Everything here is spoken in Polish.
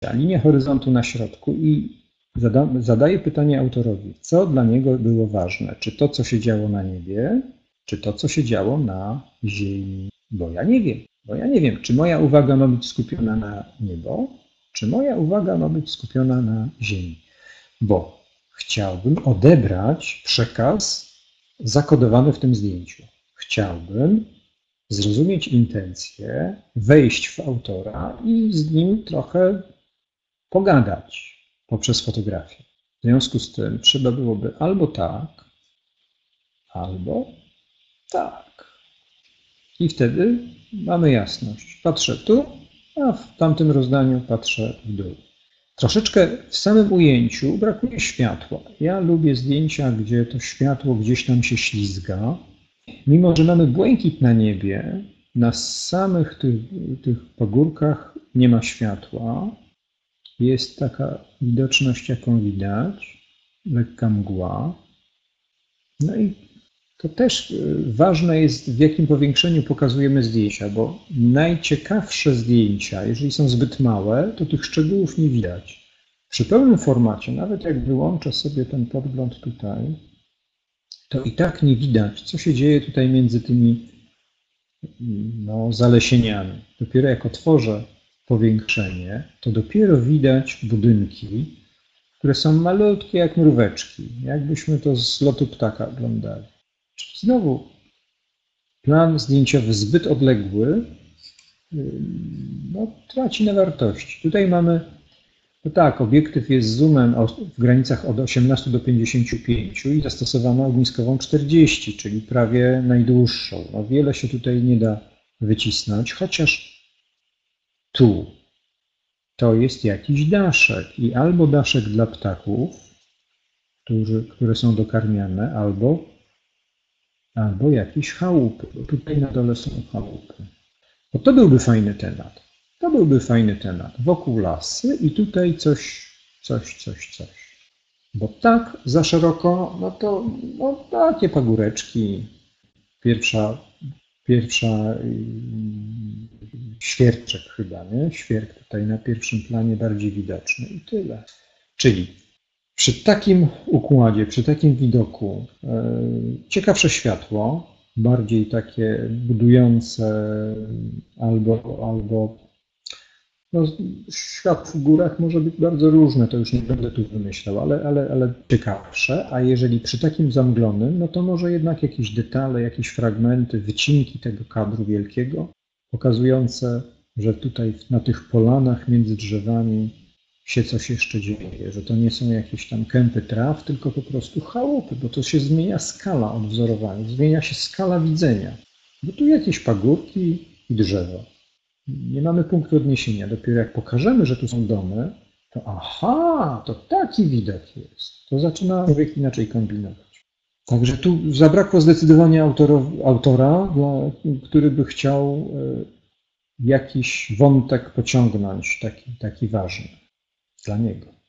linię horyzontu na środku i zadaję pytanie autorowi, co dla niego było ważne, czy to, co się działo na niebie, czy to, co się działo na ziemi, bo ja nie wiem, czy moja uwaga ma być skupiona na niebo, czy moja uwaga ma być skupiona na ziemi, bo chciałbym odebrać przekaz zakodowany w tym zdjęciu. Chciałbym zrozumieć intencje, wejść w autora i z nim trochę pogadać poprzez fotografię. W związku z tym trzeba byłoby albo tak. I wtedy mamy jasność. Patrzę tu, a w tamtym rozdaniu patrzę w dół. Troszeczkę w samym ujęciu brakuje światła. Ja lubię zdjęcia, gdzie to światło gdzieś tam się ślizga. Mimo że mamy błękit na niebie, na samych tych pagórkach nie ma światła. Jest taka widoczność, jaką widać, lekka mgła. No i to też ważne jest, w jakim powiększeniu pokazujemy zdjęcia, bo najciekawsze zdjęcia, jeżeli są zbyt małe, to tych szczegółów nie widać. Przy pełnym formacie, nawet jak wyłączę sobie ten podgląd tutaj, to i tak nie widać, co się dzieje tutaj między tymi zalesieniami. Dopiero jak otworzę powiększenie, to dopiero widać budynki, które są malutkie jak mróweczki, jakbyśmy to z lotu ptaka oglądali. Czyli znowu plan zdjęciowy zbyt odległy traci na wartości. Tutaj mamy, obiektyw jest zoomem w granicach od 18 do 55 i zastosowano ogniskową 40, czyli prawie najdłuższą. Wiele się tutaj nie da wycisnąć, chociaż tu to jest jakiś daszek i albo daszek dla ptaków, które są dokarmiane, albo jakieś chałupy, bo tutaj na dole są chałupy. Bo to byłby fajny temat. Wokół lasy i tutaj coś. Bo tak za szeroko, takie pagóreczki. Pierwsza świerczek chyba, nie? Świerk tutaj na pierwszym planie bardziej widoczny i tyle. Czyli przy takim układzie, przy takim widoku ciekawsze światło, bardziej takie budujące albo świat w górach może być bardzo różne, to już nie będę tu wymyślał, ale ciekawsze, a jeżeli przy takim zamglonym, to może jednak jakieś detale, jakieś fragmenty, wycinki tego kadru wielkiego, pokazujące, że tutaj na tych polanach między drzewami się coś jeszcze dzieje, że to nie są jakieś tam kępy traw, tylko po prostu chałupy, bo to się zmienia skala odwzorowania, zmienia się skala widzenia. Bo tu jakieś pagórki i drzewa. Nie mamy punktu odniesienia. Dopiero jak pokażemy, że tu są domy, to to taki widok jest. To zaczyna człowiek inaczej kombinować. Także tu zabrakło zdecydowanie autora, który by chciał jakiś wątek pociągnąć, taki ważny dla niego.